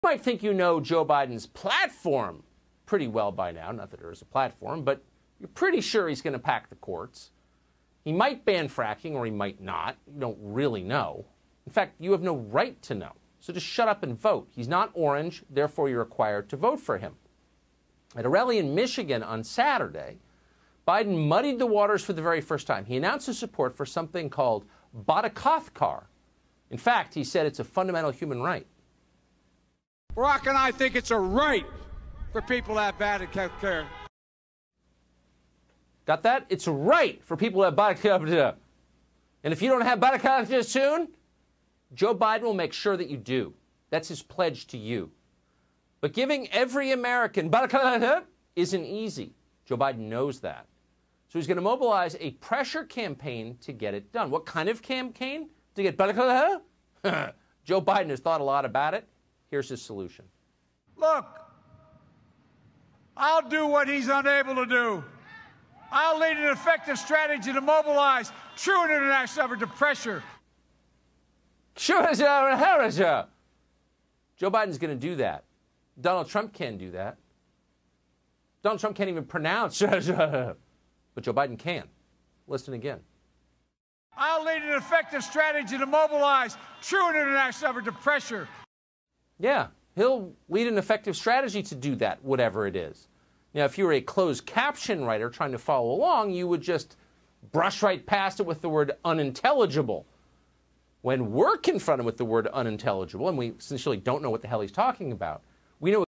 You might think you know Joe Biden's platform pretty well by now. Not that there is a platform, but you're pretty sure he's going to pack the courts. He might ban fracking or he might not. You don't really know. In fact, you have no right to know. So just shut up and vote. He's not orange, therefore you're required to vote for him. At a rally in Michigan on Saturday, Biden muddied the waters for the very first time. He announced his support for something called Barakothkar. In fact, he said it's a fundamental human right. Barack and I think it's a right for people to have bad health care. Got that? It's a right for people to have Barakothkar. And if you don't have Barakothkar soon, Joe Biden will make sure that you do. That's his pledge to you. But giving every American Barakothkar isn't easy. Joe Biden knows that. So he's going to mobilize a pressure campaign to get it done. What kind of campaign to get Barakothkar? Joe Biden has thought a lot about it. Here's his solution. Look, I'll do what he's unable to do. I'll lead an effective strategy to mobilize true international effort to pressure. Joe Biden's going to do that. Donald Trump can't do that. Donald Trump can't even pronounce, but Joe Biden can. Listen again. I'll lead an effective strategy to mobilize true international effort to pressure. Yeah, he'll lead an effective strategy to do that, whatever it is. Now, if you were a closed caption writer trying to follow along, you would just brush right past it with the word unintelligible. When we're confronted with the word unintelligible, and we essentially don't know what the hell he's talking about, we know